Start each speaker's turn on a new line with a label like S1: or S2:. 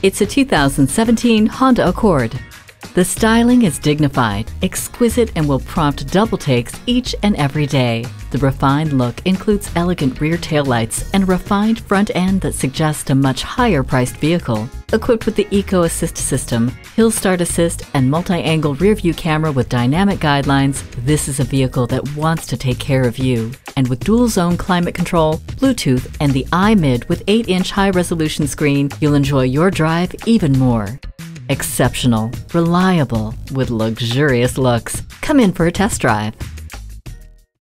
S1: It's a 2017 Honda Accord. The styling is dignified, exquisite, and will prompt double takes each and every day. The refined look includes elegant rear taillights and a refined front end that suggests a much higher-priced vehicle. Equipped with the Eco Assist system, Hill Start Assist, and multi-angle rear-view camera with dynamic guidelines, this is a vehicle that wants to take care of you. And with dual-zone climate control, Bluetooth, and the iMid with 8-inch high-resolution screen, you'll enjoy your drive even more. Exceptional, reliable, with luxurious looks. Come in for a test drive.